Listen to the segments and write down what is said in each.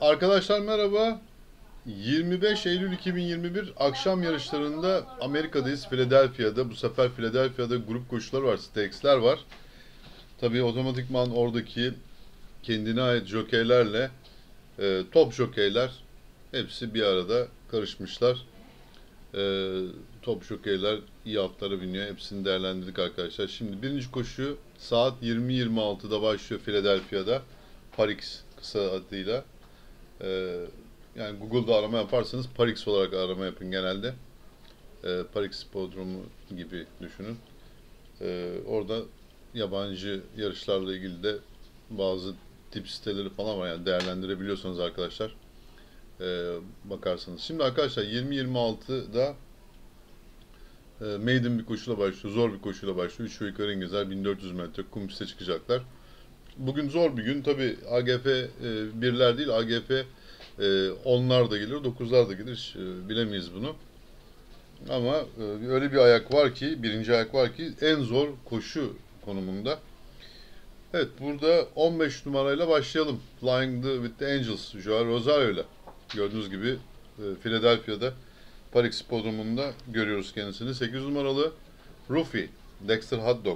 Arkadaşlar merhaba. 25 Eylül 2021 akşam yarışlarında Amerika'dayız, Philadelphia'da. Bu sefer Philadelphia'da grup koşuları var, stakes'ler var. Tabii otomatikman oradaki kendine ait jokeylerle top jokeyler hepsi bir arada karışmışlar. E, Top jokeyler iyi atlara biniyor. Hepsini değerlendirdik arkadaşlar. Şimdi birinci koşu saat 20.26'da başlıyor Philadelphia'da. Parix kısa adıyla. Ee, Yani Google'da arama yaparsanız Parix olarak arama yapın genelde. Parix Podromu gibi düşünün. Orada yabancı yarışlarla ilgili de bazı tip siteleri falan var. Yani değerlendirebiliyorsanız arkadaşlar bakarsanız. Şimdi arkadaşlar 20-26'da maiden bir koşuyla başlıyor. Zor bir koşuyla başlıyor. 3 ve yukarı İngilizler 1400 metre kum piste çıkacaklar. Bugün zor bir gün. Tabi AGF 1'ler değil, AGF 10'lar da gelir, 9'lar da gelir. Hiç, bilemeyiz bunu. Ama öyle bir ayak var ki, birinci ayak var ki en zor koşu konumunda. Evet, burada 15 numarayla başlayalım. Flying with the Angels, Joao Rosario ile. Gördüğünüz gibi Philadelphia'da Parix Podromu'nda görüyoruz kendisini. 8 numaralı Rufi, Dexter Hotdog.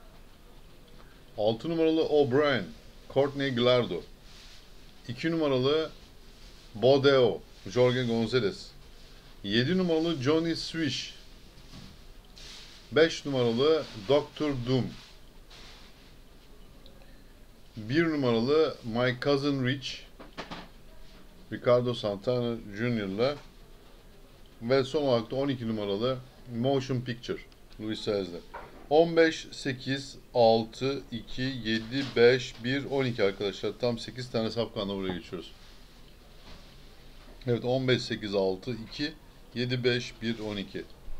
6 numaralı O'Brien, Courtney Glardo. 2 numaralı Bodeo, Jorge Gonzalez. 7 numaralı Johnny Swish. 5 numaralı Doctor Doom. 1 numaralı My Cousin Rich, Ricardo Santana Jr.'la ve son olarak da 12 numaralı Motion Picture, Luis Saez'le. 15, 8, 6, 2, 7, 5, 1, 12 arkadaşlar. Tam 8 tane safkanla buraya geçiyoruz. Evet, 15, 8, 6, 2, 7, 5, 1, 12.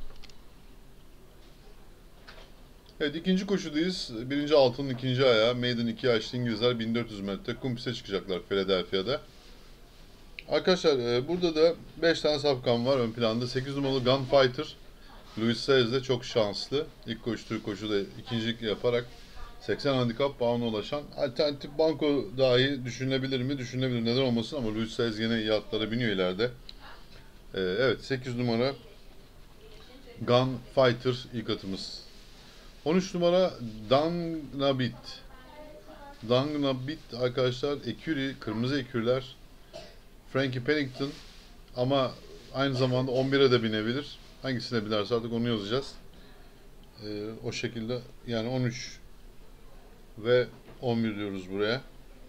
Evet, ikinci koşudayız. Birinci altının ikinci ayağı. Maiden 2 yaşlı İngilizler 1400 metre kum piste çıkacaklar Philadelphia'da. Arkadaşlar burada da 5 tane safkan var ön planda. 8 numaralı Gunfighter. Luis Saez de çok şanslı. İlk koştuğu koşuda ikincilik yaparak 80 handikap puanına ulaşan alternatif banko dahi düşünebilir mi? Düşünebilir. Neden olmasın ama Luis Saez yine iyi atlara biniyor ileride. Evet, 8 numara Gunfighter ilk atımız. 13 numara Dangnabit. Dangnabit arkadaşlar eküri, kırmızı ekürler. Frankie Pennington ama aynı zamanda 11'e de binebilir. Hangisine binerse artık onu yazacağız. O şekilde yani 13 ve 11 diyoruz buraya.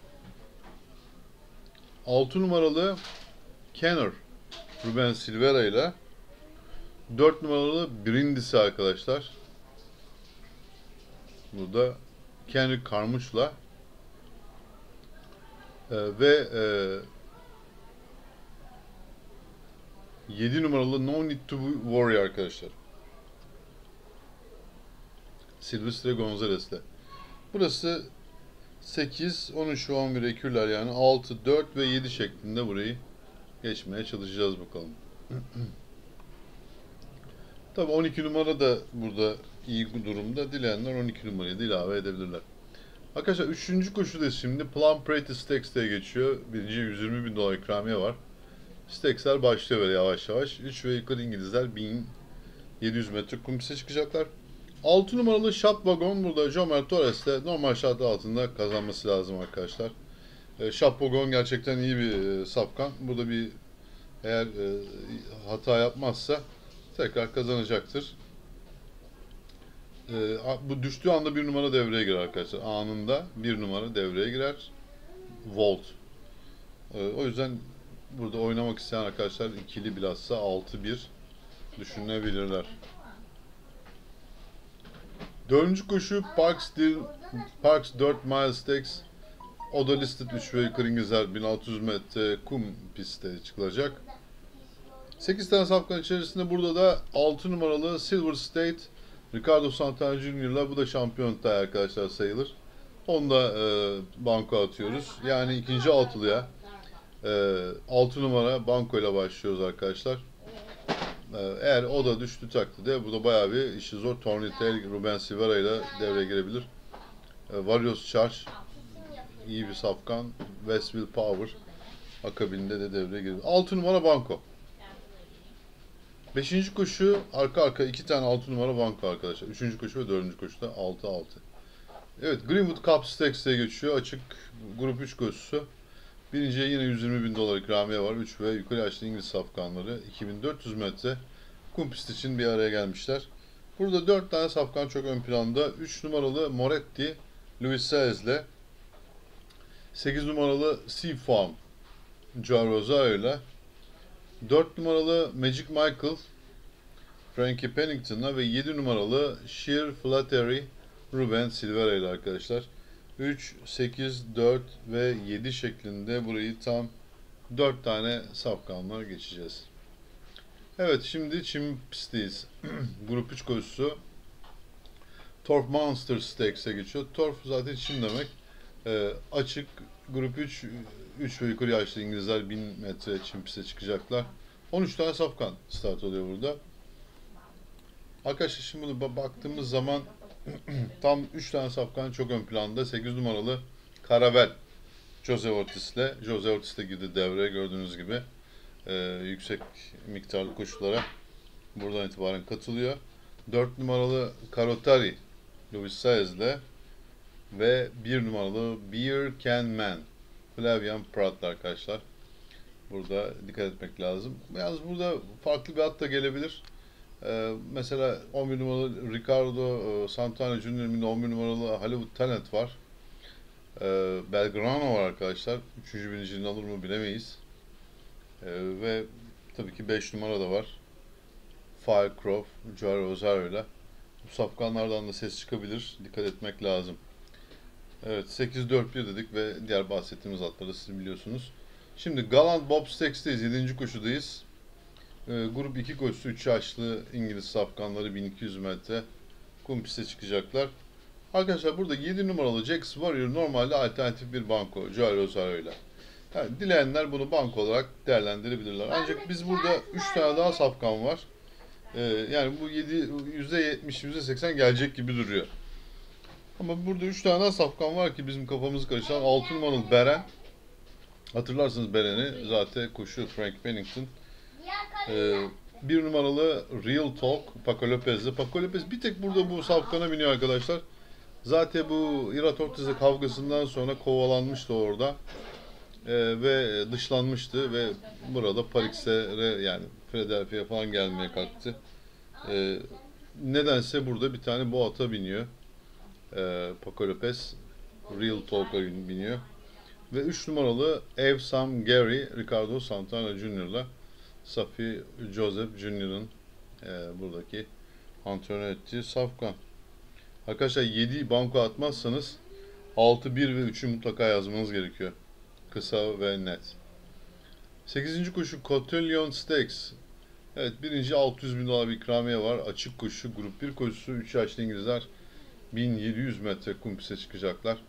6 numaralı Kenner Ruben Silvera ile 4 numaralı Brindisi arkadaşlar. Burada Kenner Karmuş'la ve 7 numaralı No Need to Worry arkadaşlar. Silvestre Gonzalez'le. Burası 8, 13 ve 11 ekürler yani 6, 4 ve 7 şeklinde burayı geçmeye çalışacağız bakalım. Tabi 12 numara da burada iyi durumda. Dileyenler 12 numarayı da ilave edebilirler. Arkadaşlar 3. koşudayız şimdi. Plum Pretty Stakes diye geçiyor. Birinci 120 bin dolar ikramiye var. Stakes'ler başlıyor böyle yavaş yavaş. 3 ve yukarı İngilizler 1700 metre kum piste çıkacaklar. 6 numaralı Shot Wagon burada Jomer Torres'te normal şart altında kazanması lazım arkadaşlar. Shot Wagon gerçekten iyi bir safkan. Burada bir eğer hata yapmazsa tekrar kazanacaktır. Bu düştüğü anda bir numara devreye girer arkadaşlar. Anında bir numara devreye girer. Volt. O yüzden burada oynamak isteyen arkadaşlar ikili bilhassa 6-1 düşünebilirler. Dördüncü koşu Parks 4 Mile Stakes. O da listed 3 ve yukarı İngilizler 1600 metre kum pistte çıkılacak. 8 tane safkan içerisinde burada da 6 numaralı Silver State Ricardo Santana Jr.'la, bu da şampiyon tay arkadaşlar sayılır. Onu da banko atıyoruz. Yani ikinci altılıya 6 numara banko ile başlıyoruz arkadaşlar. Eğer o da düştü takdirde bu da bayağı bir işi zor. Tornitel Ruben Silvera ile devreye girebilir. Varios Charge iyi bir safkan. Westville Power Akabinde de devreye girdi. 6 numara banko. Beşinci koşu arka arka 2 tane 6 numara banko arkadaşlar. Üçüncü koşu ve dördüncü koşuda 6-6. Evet, Greenwood Cup Stakes'e geçiyor. Açık grup 3 koşusu. Birinciye yine 120 bin dolar ikramiye var. 3 ve yukarı yaşlı İngiliz safkanları 2400 metre kum pist için bir araya gelmişler. Burada 4 tane safkan çok ön planda. 3 numaralı Moretti, Luis Saez'le 8 numaralı Seafoam, Joao Rosario ile 4 numaralı Magic Michael, Frankie Pennington'la ve 7 numaralı Sheer Flattery, Ruben Silvera ile arkadaşlar. 3, 8, 4 ve 7 şeklinde burayı tam 4 tane safkanla geçeceğiz. Evet, şimdi çim pistteyiz. Grup 3 koşusu Torf Monster Stakes'e geçiyor. Torf zaten çim demek. Açık grup 3 ve yukarı yaşlı İngilizler 1000 metre çim piste çıkacaklar. 13 tane safkan start oluyor burada. Arkadaşlar şimdi bunu baktığımız zaman tam 3 tane safkan çok ön planda. 8 numaralı Caravel Jose Ortiz'le. Jose Ortiz de girdi devreye gördüğünüz gibi. Yüksek miktarlı koşulara buradan itibaren katılıyor. 4 numaralı Carotari Luis Saez'le ve 1 numaralı Beer Can Man Flavien Prat'la arkadaşlar. Burada dikkat etmek lazım. Yalnız burada farklı bir at da gelebilir. Mesela 11 numaralı Ricardo Santana Junior'ın 11 numaralı Hollywood Talent var. Belgrano var arkadaşlar. 3. birinciliğini alır mı bilemeyiz. Ve tabii ki 5 numara da var. Firecroft, Joao Rosario ile. Bu safkanlardan da ses çıkabilir. Dikkat etmek lazım. Evet, 8-4-1 dedik ve diğer bahsettiğimiz atları siz biliyorsunuz. Şimdi Galant Bob Stakes'teyiz. 7. koşudayız. Grup 2 koşusu 3 yaşlı İngiliz safkanları 1200 metre kum piste çıkacaklar. Arkadaşlar burada 7 numaralı Jax Warrior normalde alternatif bir banko Joao Rosario ile. Yani dileyenler bunu banko olarak değerlendirebilirler. Ancak biz burada 3 tane daha safkan var. Yani bu %70, %80 gelecek gibi duruyor. Ama burada 3 tane daha safkan var ki bizim kafamızı karıştıran 6 numaralı Beren. Hatırlarsınız Beren'i. Zaten koşuyor Frank Pennington. 1 numaralı Real Talk Paco Lopez'le. Paco Lopez bir tek burada bu safkana biniyor arkadaşlar. Zaten bu Irat Ortiz'le kavgasından sonra kovalanmıştı orada. Ve dışlanmıştı ve burada Parix'e yani Philadelphia falan gelmeye kalktı. Nedense burada bir tane bu ata biniyor. Paco Lopez Real Talk'a biniyor. Ve 3 numaralı Evsam Gary Ricardo Santana Junior'la Safi Joseph Junior'ın buradaki antrenör ettiği safkan. Arkadaşlar 7 banko atmazsanız 6, 1 ve 3'ü mutlaka yazmanız gerekiyor. Kısa ve net. 8. koşu Cotillion Stakes. Evet, birinci 600 bin dolar bir ikramiye var. Açık koşu, grup 1 koşusu 3 yaşlı İngilizler 1700 metre kum piste çıkacaklar.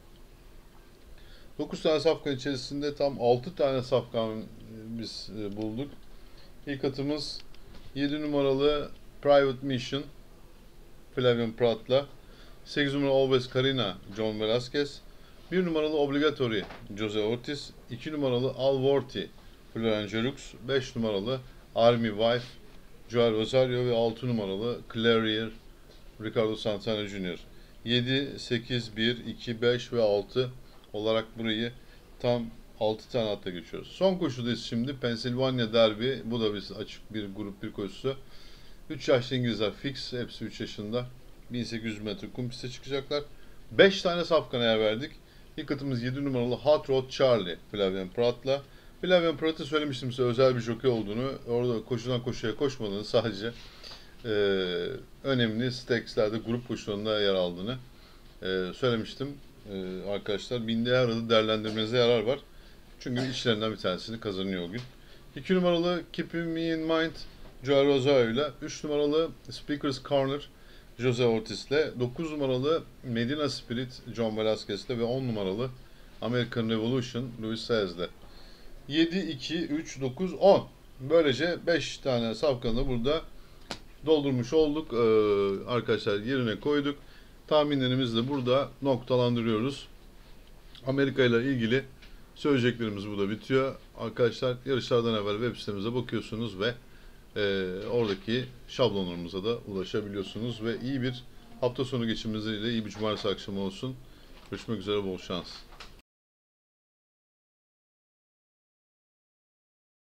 9 tane safkan içerisinde tam 6 tane safkan biz bulduk. İlk atımız 7 numaralı Private Mission Flavien Prat'la, 8 numaralı Always Carina John Velasquez, 1 numaralı Obligatory Jose Ortiz, 2 numaralı Alworthy Florian Jerux, 5 numaralı Army Wife Joao Rosario ve 6 numaralı Clarier Ricardo Santana Jr. 7, 8, 1, 2, 5 ve 6 olarak burayı tam 6 tane atla geçiyoruz. Son koşudayız şimdi. Pennsylvania Derby. Bu da biz açık bir grup 1 koşusu. 3 yaşlı İngilizler fix. Hepsi 3 yaşında. 1800 metre kum piste çıkacaklar. 5 tane safkan yer verdik. İlk atımız 7 numaralı Hot Rod Charlie Flavien Prat'la. Flavien Prat'ı söylemiştim size özel bir jockey olduğunu. Orada koşudan koşuya koşmadığını, sadece önemli stakes'lerde grup koşularında yer aldığını söylemiştim. Arkadaşlar bindiği her adı değerlendirmenize yarar var. Çünkü işlerinden bir tanesini kazanıyor o gün. 2 numaralı Keeping Me In Mind Joao Rosario ile 3 numaralı Speaker's Corner Jose Ortiz ile 9 numaralı Medina Spirit John Velasquez ile ve 10 numaralı American Revolution Luis Saez ile 7, 2, 3, 9, 10. Böylece 5 tane safkanı burada doldurmuş olduk. Arkadaşlar yerine koyduk. Tahminlerimizi de burada noktalandırıyoruz. Amerika ile ilgili söyleyeceklerimiz burada bitiyor. Arkadaşlar yarışlardan evvel web sitemize bakıyorsunuz ve oradaki şablonlarımıza da ulaşabiliyorsunuz ve iyi bir hafta sonu geçirmeniz dileğiyle iyi bir cumartesi akşamı olsun. Görüşmek üzere, bol şans.